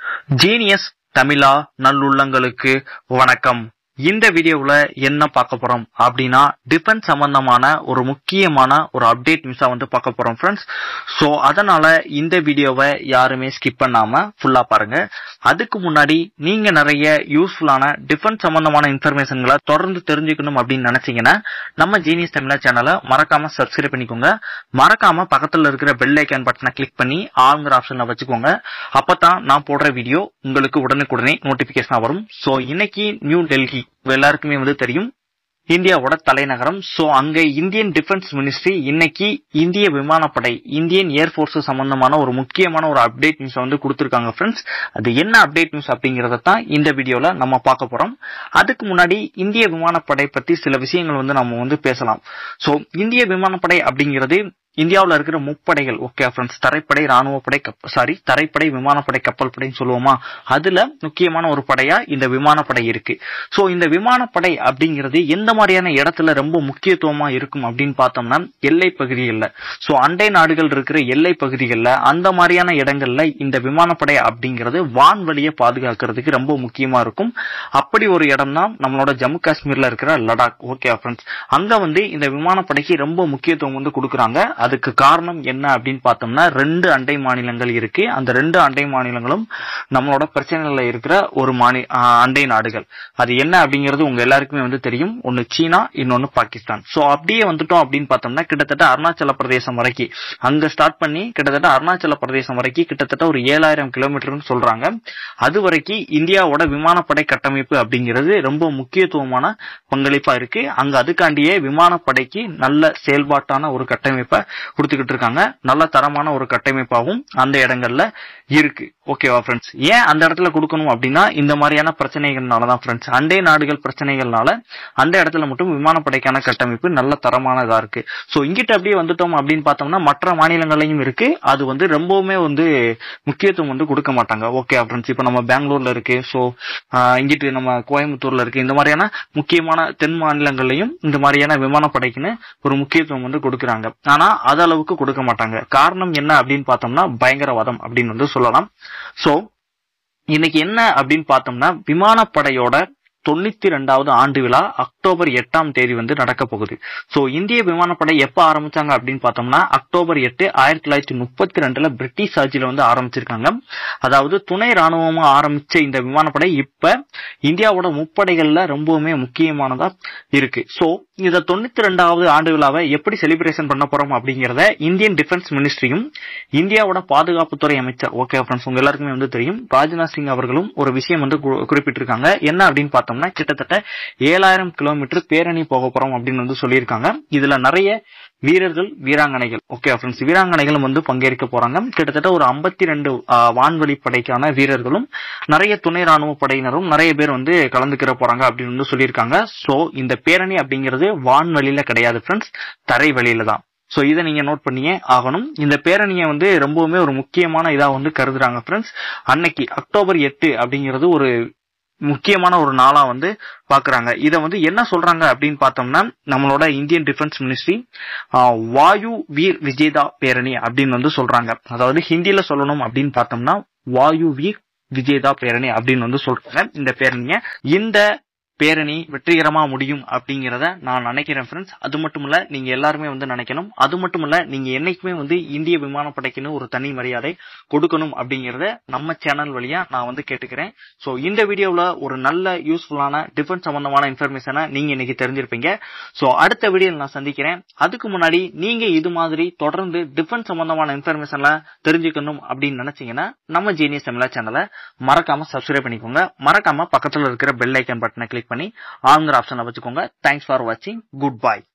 Genius தமிழா நல்லுள்ளங்களுக்கு வணக்கம். இந்த வீடியோவுல என்ன பார்க்க போறோம் அப்படின்னா டிஃபென்ஸ் சம்பந்தமான ஒரு முக்கியமான ஒரு அப்டேட் நியூஸா பார்க்க போறோம் ஃப்ரெண்ட்ஸ். சோ அதனால இந்த வீடியோவை யாருமே ஸ்கிப் பண்ணாம ஃபுல்லா பாருங்க. அதுக்கு முன்னாடி நீங்க நிறைய யூஸ்ஃபுல்லான டிஃபென்ஸ் சம்பந்தமான இன்ஃபர்மேஷன்களை தொடர்ந்து தெரிஞ்சுக்கணும் அப்படின்னு நினைச்சீங்கன்னா நம்ம ஜீனியஸ் தமிழா சேனலை மறக்காம சப்ஸ்கிரைப் பண்ணிக்கோங்க. மறக்காம பக்கத்துல இருக்கிற பெல் ஐக்கான் பட்டனை கிளிக் பண்ணி ஆளுங்கிற ஆப்ஷன்ல வச்சுக்கோங்க. அப்பதான் நான் போடுற வீடியோ உங்களுக்கு உடனுக்குடனே நோட்டிபிகேஷன் வரும். சோ இன்னைக்கு நியூ டெல்லி எல்லாருக்குமே தெரியும், இந்தியாவோட தலைநகரம். சோ அங்க இந்தியன் டிஃபென்ஸ் மினிஸ்ட்ரி இன்னைக்கு இந்திய விமானப்படை இந்தியன் ஏர்போர்ஸ் சம்பந்தமான ஒரு முக்கியமான ஒரு அப்டேட் நியூஸ் கொடுத்திருக்காங்க ஃப்ரெண்ட்ஸ். அது என்ன அப்டேட் நியூஸ் அப்படிங்கறத தான் இந்த வீடியோல நம்ம பார்க்க போறோம். அதுக்கு முன்னாடி இந்திய விமானப்படை பத்தி சில விஷயங்கள் நம்ம பேசலாம். சோ இந்திய விமானப்படை அப்படிங்கிறது இந்தியாவில் இருக்கிற முப்படைகள், ஓகே ஃப்ரெண்ட்ஸ், தரைப்படை, ராணுவப்படை, தரைப்படை, விமானப்படை, கப்பல் படைன்னு சொல்லுவோமா, அதுல முக்கியமான ஒரு படையா இந்த விமானப்படை இருக்கு. சோ இந்த விமானப்படை அப்படிங்கிறது எந்த மாதிரியான இடத்துல ரொம்ப முக்கியத்துவமா இருக்கும் அப்படின்னு பார்த்தோம்னா எல்லை பகுதிகள்ல, சோ அண்டை நாடுகள் இருக்கிற எல்லை பகுதிகள்ல அந்த மாதிரியான இடங்கள்ல இந்த விமானப்படை அப்படிங்கிறது வான்வழியை பாதுகாக்கிறதுக்கு ரொம்ப முக்கியமா இருக்கும். அப்படி ஒரு இடம் தான் நம்மளோட ஜம்மு காஷ்மீர்ல இருக்கிற லடாக், ஓகே ஃப்ரெண்ட்ஸ். அங்க இந்த விமானப்படைக்கு ரொம்ப முக்கியத்துவம் கொடுக்குறாங்க. அதுக்கு காரணம் என்ன அப்படின்னு பார்த்தோம்னா 2 அண்டை மாநிலங்கள் இருக்கு. அந்த 2 அண்டை மாநிலங்களும் நம்மளோட பிரச்சனையில இருக்கிற ஒரு அண்டை நாடுகள். அது என்ன அப்படிங்கிறது உங்க எல்லாருக்குமே தெரியும். ஒன்னு சீனா, இன்னொன்னு பாகிஸ்தான். சோ அப்படியே வந்துட்டோம் அப்படின்னு பார்த்தோம்னா கிட்டத்தட்ட அருணாச்சல பிரதேசம் வரைக்கும், அங்க ஸ்டார்ட் பண்ணி கிட்டத்தட்ட அருணாச்சல பிரதேசம் வரைக்கும் கிட்டத்தட்ட ஒரு 7000 கிலோமீட்டர்னு சொல்றாங்க. அது வரைக்கும் இந்தியாவோட விமானப்படை கட்டமைப்பு அப்படிங்கிறது ரொம்ப முக்கியத்துவமான பங்களிப்பா இருக்கு. அங்க அதுக்காண்டியே விமானப்படைக்கு நல்ல செயல்பாட்டான ஒரு கட்டமைப்பை கொடுத்துக்கிட்டு இருக்காங்க. நல்ல தரமான ஒரு கட்டமைப்பாகவும் அந்த இடங்கள்ல இருக்கு. ஓகேவா ஃப்ரெண்ட்ஸ். ஏன் அந்த இடத்துல கொடுக்கணும் அப்படின்னா இந்த மாதிரியான பிரச்சனைகள்னாலதான் ஃப்ரெண்ட்ஸ், அண்டை நாடுகள் பிரச்சனைகள்னால அந்த இடத்துல மட்டும் விமானப்படைக்கான கட்டமைப்பு நல்ல தரமானதா இருக்கு. சோ இங்கிட்ட அப்படியே வந்துட்டோம் அப்படின்னு பார்த்தோம்னா மற்ற மாநிலங்களையும் இருக்கு. அது ரொம்பவுமே முக்கியத்துவம் கொடுக்க மாட்டாங்க. Okay friends. இப்ப நம்ம பெங்களூர்ல இருக்கு, சோ இங்கிட்டு நம்ம கோயம்புத்தூர்ல இருக்கு. இந்த மாதிரியான முக்கியமான தென் மாநிலங்களையும் இந்த மாதிரியான விமானப்படைக்குன்னு ஒரு முக்கியத்துவம் கொடுக்குறாங்க. ஆனா அது அளவுக்கு கொடுக்க மாட்டாங்க. காரணம் என்ன அப்படின்னு பார்த்தோம்னா பயங்கரவாதம் அப்படின்னு சொல்லலாம். சோ இன்னைக்கு என்ன அப்படின்னு பார்த்தோம்னா விமானப்படையோட 92வது ஆண்டு விழா அக்டோபர் 8ஆம் தேதி நடக்க போகுது. சோ இந்திய விமானப்படை எப்ப ஆரம்பிச்சாங்க அப்படின்னு பார்த்தோம்னா அக்டோபர் 8, 1932 பிரிட்டிஷ் ஆட்சியில ஆரம்பிச்சிருக்காங்க. அதாவது துணை ராணுவமா ஆரம்பிச்ச இந்த விமானப்படை இப்ப இந்தியாவோட முப்படைகள்ல ரொம்பவுமே முக்கியமானதா இருக்கு. சோ இந்த 92வது ஆண்டு விழாவை எப்படி செலிப்ரேஷன் பண்ண போறோம் அப்படிங்கறத இந்தியன் டிஃபென்ஸ் மினிஸ்ட்ரியும் இந்தியாவோட பாதுகாப்புத்துறை அமைச்சர், ஓகே ஃப்ரெண்ட்ஸ், உங்க எல்லாருக்குமே தெரியும், ராஜ்நாத் சிங் அவர்களும் ஒரு விஷயம் குறிப்பிட்டிருக்காங்க. என்ன அப்படின்னு பார்த்தோம்னா கிட்டத்தட்ட 7000 கிலோமீட்டர் பேரணி போக போறோம் அப்படின்னு சொல்லியிருக்காங்க. இதுல நிறைய வீரர்கள், வீராங்கனைகள், ஓகே ஃப்ரெண்ட்ஸ், வீராங்கனைகளும் பங்கேற்க போறாங்க. கிட்டத்தட்ட ஒரு 52 வான்வழி படைக்கான வீரர்களும் நிறைய துணை ராணுவ படையினரும் நிறைய பேர் கலந்துக்கிற போறாங்க அப்படின்னு சொல்லியிருக்காங்க. சோ இந்த பேரணி அப்படிங்கிறது வான்வழியில கிடையாது ஃப்ரெண்ட்ஸ், தரை வழியில தான். சோ இதை நீங்க நோட் பண்ணியே ஆகணும். இந்த பேரணியை ரொம்பவுமே ஒரு முக்கியமான இதா கருதுறாங்க ஃப்ரெண்ட்ஸ். அன்னைக்கு அக்டோபர் 8 அப்படிங்கிறது ஒரு முக்கியமான ஒரு நாளா பாக்குறாங்க. இத என்ன சொல்றாங்க அப்படின்னு பார்த்தோம்னா நம்மளோட Indian defence ministry Vayu Veer Vijeta பேரணி அப்படின்னு சொல்றாங்க. அதாவது ஹிந்தியில சொல்லணும் அப்படின்னு பார்த்தோம்னா வாயு வீர் விஜேதா பேரணி அப்படின்னு சொல்றாங்க. இந்த பேரணி வெற்றிகரமா முடியும் அப்படிங்கறத நான் நினைக்கிறேன் ஃப்ரெண்ட்ஸ். அது மட்டும் இல்ல, நீங்க எல்லாருமே நினைக்கணும். அது மட்டும் இல்ல, நீங்க என்னைக்குமே இந்திய விமானப்படைக்குன்னு ஒரு தனி மரியாதை கொடுக்கணும் அப்படிங்கறத நம்ம சேனல் வழியா நான் கேட்டுக்கிறேன். சோ இந்த வீடியோல ஒரு நல்ல யூஸ்ஃபுல்லான டிஃபென்ஸ் சம்பந்தமான இன்ஃபர்மேஷனை நீங்க இன்னைக்கு தெரிஞ்சிருப்பீங்க. சோ அடுத்த வீடியோல நான் சந்திக்கிறேன். அதுக்கு முன்னாடி நீங்க இது மாதிரி தொடர்ந்து டிஃபென்ஸ் சம்பந்தமான இன்ஃபர்மேஷன்ல தெரிஞ்சுக்கணும் அப்படின்னு நினைச்சீங்கன்னா நம்ம ஜீனியஸ் தமிழா சேனலை மறக்காம சப்ஸ்கிரைப் பண்ணிக்கோங்க. மறக்காம பக்கத்துல இருக்கிற பெல் ஐக்கான் பட்டனை கிளிக் பண்ணி ஆன்ங்கிற ஆப்ஷனை வச்சுக்கோங்க. தேங்க்ஸ் ஃபார் வாட்சிங். Good by.